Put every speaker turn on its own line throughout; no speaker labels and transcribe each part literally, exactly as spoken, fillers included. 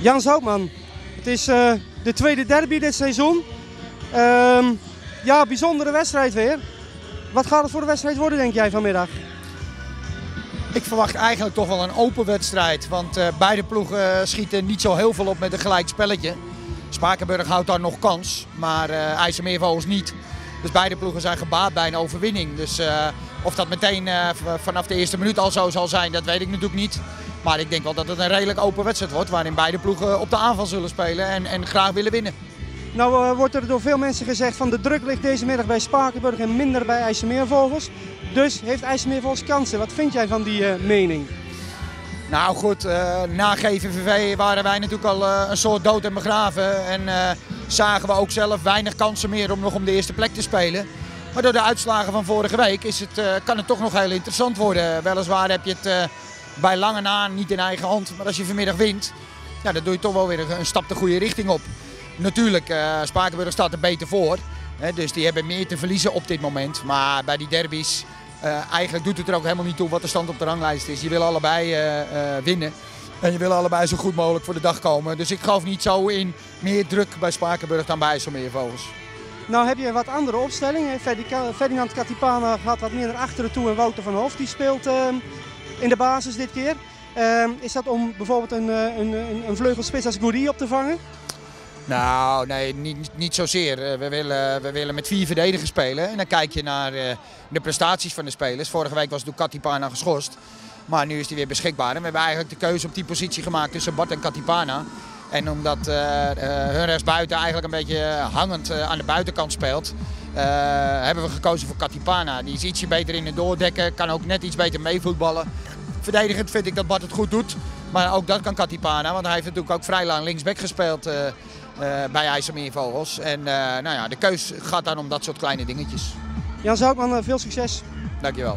Jan Zoutman, het is uh, de tweede derby dit seizoen. Uh, ja, bijzondere wedstrijd weer. Wat gaat het voor de wedstrijd worden, denk jij, vanmiddag?
Ik verwacht eigenlijk toch wel een open wedstrijd, want uh, beide ploegen schieten niet zo heel veel op met een gelijk spelletje. Spakenburg houdt daar nog kans, maar uh, IJsselmeervogels niet. Dus beide ploegen zijn gebaat bij een overwinning. Dus uh, of dat meteen uh, vanaf de eerste minuut al zo zal zijn, dat weet ik natuurlijk niet. Maar ik denk wel dat het een redelijk open wedstrijd wordt, waarin beide ploegen op de aanval zullen spelen en, en graag willen winnen.
Nou uh, wordt er door veel mensen gezegd van de druk ligt deze middag bij Spakenburg en minder bij IJsselmeervogels. Dus heeft IJsselmeervogels kansen. Wat vind jij van die uh, mening?
Nou goed, uh, na G V V V waren wij natuurlijk al uh, een soort dood en begraven. En uh, zagen we ook zelf weinig kansen meer om nog om de eerste plek te spelen. Maar door de uitslagen van vorige week is het, uh, kan het toch nog heel interessant worden. Weliswaar heb je het uh, bij lange na niet in eigen hand. Maar als je vanmiddag wint, ja, dan doe je toch wel weer een stap de goede richting op. Natuurlijk, uh, Spakenburg staat er beter voor. Hè, dus die hebben meer te verliezen op dit moment. Maar bij die derbies, uh, eigenlijk doet het er ook helemaal niet toe wat de stand op de ranglijst is. Je wil allebei uh, uh, winnen. En je wil allebei zo goed mogelijk voor de dag komen. Dus ik geloof niet zo in meer druk bij Spakenburg dan bij IJsselmeervogels.
Nou heb je een wat andere opstelling. Ferdinand Katipana gaat wat meer naar achteren toe en Wouter van Hooft die speelt uh, in de basis dit keer. Uh, is dat om bijvoorbeeld een, een, een, een vleugelspits als Goury op te vangen?
Nou, nee, niet, niet zozeer. We willen, we willen met vier verdedigers spelen. En dan kijk je naar uh, de prestaties van de spelers. Vorige week was Katipana geschorst. Maar nu is hij weer beschikbaar. En we hebben eigenlijk de keuze op die positie gemaakt tussen Bart en Katipana. En omdat uh, uh, hun rechtsbuiten eigenlijk een beetje hangend uh, aan de buitenkant speelt, uh, hebben we gekozen voor Katipana. Die is ietsje beter in het doordekken, kan ook net iets beter meevoetballen. Verdedigend vind ik dat Bart het goed doet. Maar ook dat kan Katipana, want hij heeft natuurlijk ook vrij lang linksback gespeeld uh, uh, bij IJsselmeervogels. En uh, nou ja, de keus gaat dan om dat soort kleine dingetjes.
Jan Zoutman, veel succes.
Dankjewel.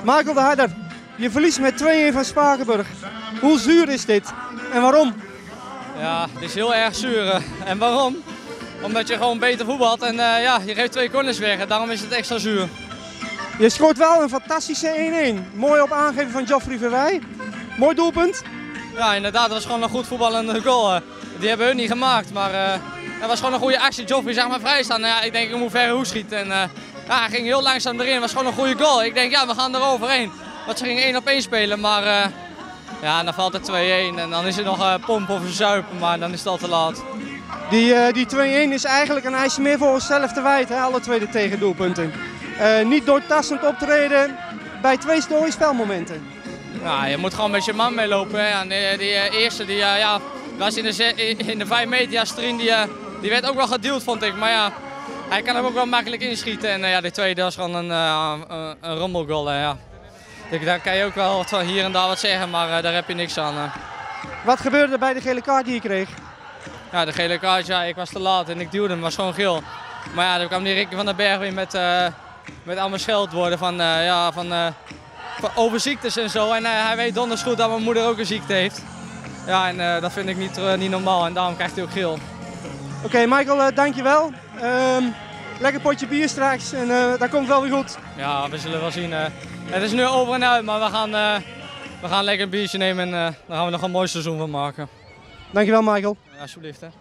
Michael de Harder, je verliest met twee-een van Spakenburg. Hoe zuur is dit en waarom?
Ja, het is heel erg zuur. En waarom? Omdat je gewoon beter voetbalt en uh, ja, je geeft twee corners weg en daarom is het extra zuur.
Je scoort wel een fantastische één-een. Mooi op aangeven van Geoffrey Verwij. Mooi doelpunt.
Ja, inderdaad, dat was gewoon een goed voetballende goal. Die hebben hun niet gemaakt, maar uh, dat was gewoon een goede actie. Geoffrey zag maar vrij staan. Ja, ik denk, ik moet verre hoes schieten. En, uh, ja, hij ging heel langzaam erin. Het was gewoon een goede goal. Ik denk, ja, we gaan er overheen. Want ze gingen één op één spelen, maar uh, ja, dan valt het twee-een. En dan is het nog uh, pompen of zuipen, maar dan is het al te laat.
Die, uh, die twee-een is eigenlijk aan IJsselmeervogels zelf te wijten, alle twee de tegendoelpunten. Uh, niet doortastend optreden bij twee dode spelmomenten.
Ja, je moet gewoon met je man meelopen. Hè. Die, die uh, eerste die, uh, ja, was in de, in de vijf meter, ja, Strien, die, uh, die werd ook wel geduwd, vond ik. Maar ja, hij kan hem ook wel makkelijk inschieten. En uh, ja, de tweede was gewoon een, uh, een, een rommelgoal. Uh, ja. Daar kan je ook wel wat van hier en daar wat zeggen, maar uh, daar heb je niks aan. Uh.
Wat gebeurde er bij de gele kaart die je kreeg?
Ja, de gele kaart, ja, ik was te laat en ik duwde hem, was gewoon geel. Maar ja, dan kwam die Ricky van den Berg weer met, uh, met allemaal scheldwoorden van, uh, ja, van, uh, van over ziektes en zo. En uh, hij weet donders goed dat mijn moeder ook een ziekte heeft. Ja, en uh, dat vind ik niet, uh, niet normaal en daarom krijgt hij ook geel.
Oké, okay, Michael, uh, dankjewel. Um, lekker potje bier straks en uh, dat komt wel weer goed.
Ja, we zullen wel zien. Uh, het is nu over en uit, maar we gaan, uh, we gaan lekker een biertje nemen en uh, daar gaan we nog een mooi seizoen van maken.
Dankjewel, Michael.
Ja, alsjeblieft. Hè.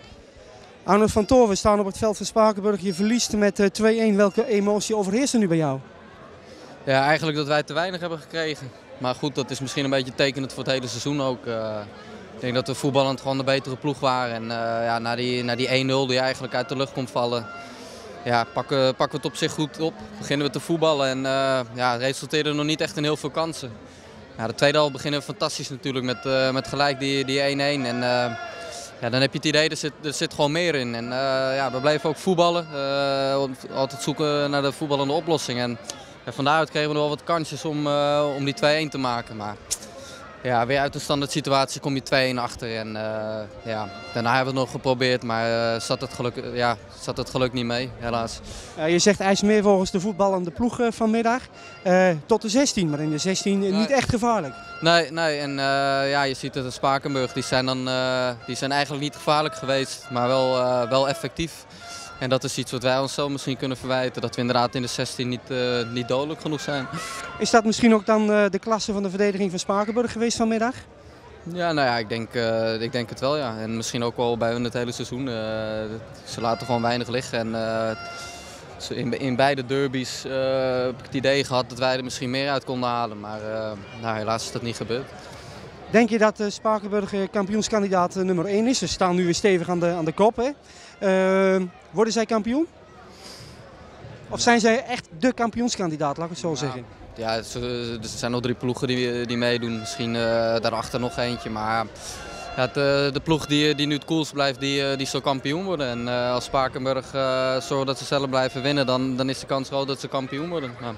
Arnold van Toor, we staan op het veld van Spakenburg. Je verliest met uh, twee-een. Welke emotie overheerst er nu bij jou?
Ja, eigenlijk dat wij te weinig hebben gekregen. Maar goed, dat is misschien een beetje tekenend voor het hele seizoen ook. Uh, ik denk dat we voetballend gewoon de betere ploeg waren. En uh, ja, na die, na die één-nul die eigenlijk uit de lucht komt vallen, ja, pakken, pakken we het op zich goed op. Beginnen we te voetballen en uh, ja, het resulteerde nog niet echt in heel veel kansen. Ja, de tweede helft beginnen we fantastisch natuurlijk met, uh, met gelijk die, die één-een. En, uh, ja, dan heb je het idee, er zit, er zit gewoon meer in. En, uh, ja, we bleven ook voetballen, uh, altijd zoeken naar de voetballende oplossing. En ja, van daaruit kregen we nog wel wat kansjes om, uh, om die twee-een te maken. Maar ja, weer uit een standaard situatie kom je twee-een achter. En, uh, ja, daarna hebben we het nog geprobeerd, maar uh, zat, het geluk, ja, zat het geluk niet mee, helaas.
Uh, je zegt IJsselmeervogels de voetballende ploeg uh, vanmiddag. Uh, tot de zestien, maar in de zestien uh, niet echt gevaarlijk.
Nee, nee. En uh, ja, je ziet het in Spakenburg, die zijn, dan, uh, die zijn eigenlijk niet gevaarlijk geweest, maar wel, uh, wel effectief. En dat is iets wat wij onszelf misschien kunnen verwijten, dat we inderdaad in de zestien niet, uh, niet dodelijk genoeg zijn.
Is dat misschien ook dan uh, de klasse van de verdediging van Spakenburg geweest vanmiddag?
Ja, nou ja, ik denk, uh, ik denk het wel, ja. En misschien ook wel bij hun het hele seizoen. Uh, ze laten gewoon weinig liggen. En, uh, in, in beide derbies uh, heb ik het idee gehad dat wij er misschien meer uit konden halen. Maar uh, nou, helaas is dat niet gebeurd.
Denk je dat uh, Spakenburg uh, kampioenskandidaat uh, nummer één is? Ze staan nu weer stevig aan de, aan de kop. Hè? Uh, worden zij kampioen? Of zijn zij echt de kampioenskandidaat, laat ik het zo zeggen?
Ja, er zijn nog drie ploegen die, die meedoen. Misschien uh, daarachter nog eentje. Maar ja, de, de ploeg die, die nu het coolst blijft, die, die zal kampioen worden. En uh, als Spakenburg uh, zorgt dat ze zelf blijven winnen, dan, dan is de kans groot dat ze kampioen worden. Nou,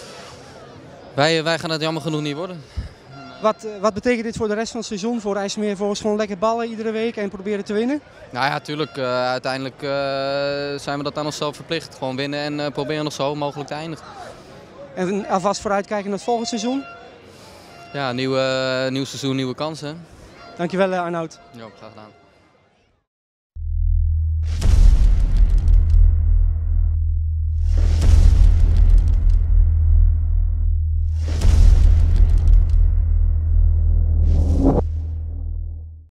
wij, wij gaan het jammer genoeg niet worden.
Wat, wat betekent dit voor de rest van het seizoen? Voor IJsselmeervogels gewoon lekker ballen iedere week en proberen te winnen?
Nou ja, natuurlijk. Uh, uiteindelijk uh, zijn we dat aan onszelf verplicht. Gewoon winnen en uh, proberen nog zo hoog mogelijk te eindigen.
En alvast vooruitkijken naar het volgende seizoen?
Ja, nieuw, uh, nieuw seizoen, nieuwe kansen.
Dankjewel Arnoud.
Ja, graag gedaan.